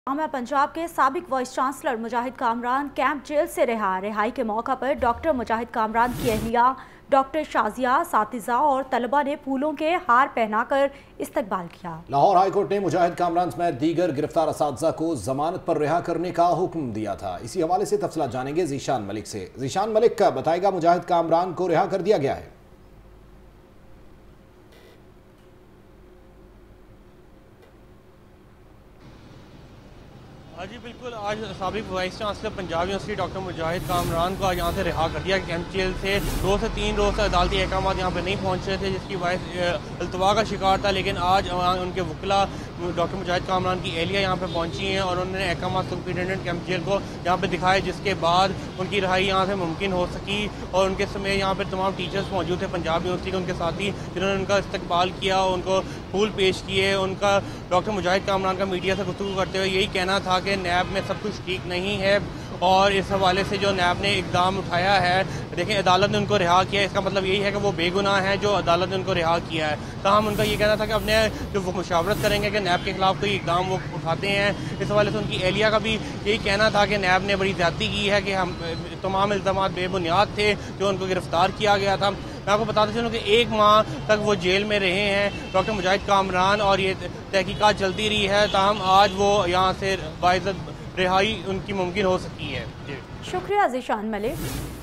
पंजाब के साबिक vice chancellor Mujahid Kamran camp jail से रिहाई के मौका पर डॉक्टर मुजाहिद कामरान की अहलिया डॉक्टर शाजिया, सातिजा और तलबा ने फूलों के हार पहनाकर इस्तकबाल किया। लाहौर हाईकोर्ट ने मुजाहिद कामरान समेत दीगर गिरफ्तार असातिज़ा को जमानत पर रिहा करने का हुक्म दिया था। इसी हवाले से तफसीलात जानेंगे जीशान मलिक से। जीशान मलिक का बताएगा, मुजाहिद कामरान को रिहा कर दिया गया है। जी बिल्कुल, आज साबिक vice chancellor Punjab university doctor Mujahid Kamran को आज यहाँ से रिहा कर दिया। कैंप जेल से 2 से 3 रोज़ से अदालती अहकाम यहाँ पे नहीं पहुँच रहे थे, जिसकी वजह अल्तवा का शिकार था। लेकिन आज उनके वकला डॉक्टर मुजाहिद कामरान की एहलिया यहाँ पे पहुँची हैं और उन्होंने अहकाम सुप्रिटेंडेंट कैंप जेल को यहाँ पे दिखाए, जिसके बाद उनकी रिहाई यहाँ से मुमकिन हो सकी। और उनके समय यहाँ पर तमाम टीचर्स मौजूद थे पंजाब यूनिवर्सिटी के, उनके साथी, जिन्होंने उनका इस्तकबाल किया, उनको फूल पेश किए। उनका डॉक्टर मुजाहिद कामरान का मीडिया से गुफ्तगू करते हुए यही कहना था कि नैब में सब कुछ ठीक नहीं है और इस हवाले से जो नैब ने इकदाम उठाया है, देखें अदालत ने उनको रिहा किया, इसका मतलब यही है कि वो बेगुनाह है जो अदालत ने उनको रिहा किया है। ताहम उनका ये कहना था कि अपने जो वो मुशावरत करेंगे कि नैब के खिलाफ कोई इकदाम वो उठाते हैं। इस हवाले से उनकी एहलिया का भी यही कहना था कि नैब ने बड़ी ज़्यादती की है, कि हम तमाम इल्ज़ामात बेबुनियाद थे जो उनको गिरफ्तार किया गया था। मैं आपको बताते चलूँ कि 1 माह तक वो जेल में रहे हैं डॉक्टर मुजाहिद कामरान और ये तहकीकात चलती रही है। ताहम आज वो यहाँ से बाइज़्ज़त रिहाई उनकी मुमकिन हो सकी है। शुक्रिया जीशान मलिक।